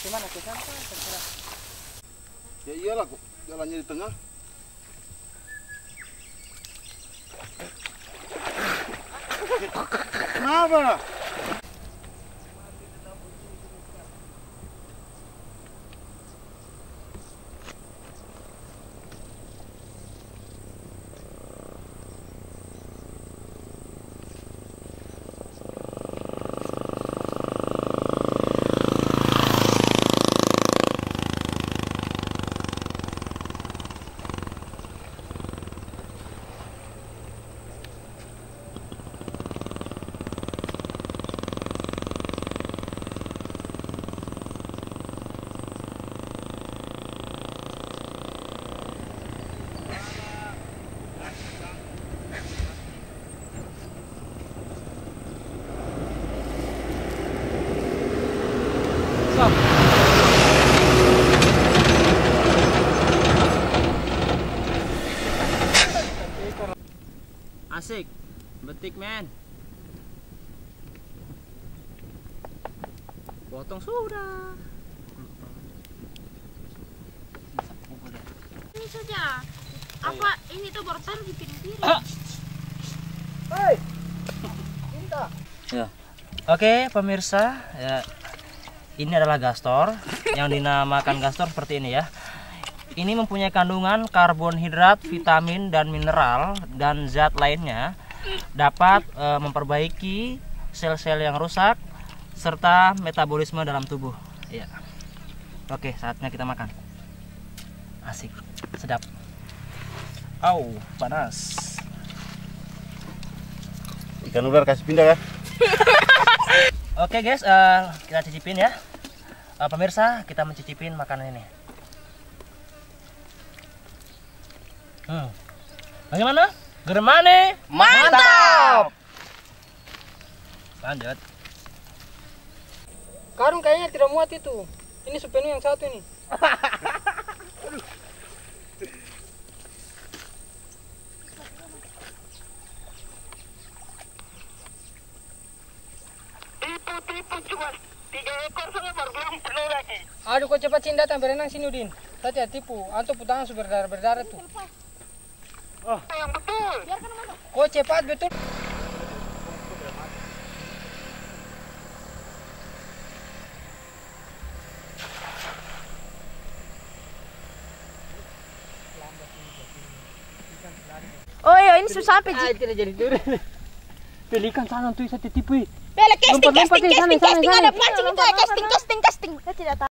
Gimana ke sana? Terserah. Ya iyalah kok, jalannya di tengah. Kenapa? Asik, betik men. Potong sudah. Ini saja. Apa ini tuh baru di piring-piring? Hei, cinta. Ya. Oke, pemirsa, ya, ini adalah gastor yang dinamakan gastor seperti ini ya. Ini mempunyai kandungan karbohidrat, vitamin dan mineral dan zat lainnya, dapat memperbaiki sel-sel yang rusak serta metabolisme dalam tubuh. Ya. Oke, saatnya kita makan. Asik, sedap. Au, panas. Ikan ular kasih pindah ya. Oke guys, kita cicipin ya. Pemirsa, kita mencicipin makanan ini. Bagaimana? Germane? Mantap! Lanjut. Karung kayaknya tidak muat itu. Ini sepenuh yang satu ini. Tipu cuma 3 ekor saja baru belum penuh lagi. Aduh, kau cepat sini datang berenang sini Udin. Tadi ya tipu, antum putangan sudah berdarah tuh. Yang betul. Kau cepat betul. Oh iya, ini susah apa Ji? Tidak jadi turun. Pelikan sana tuh saya tipu. Bela casting, Lompat, casting, lompat, casting, sana, casting, sana. ada pancing itu ya, casting, casting, casting. Saya tidak tahu.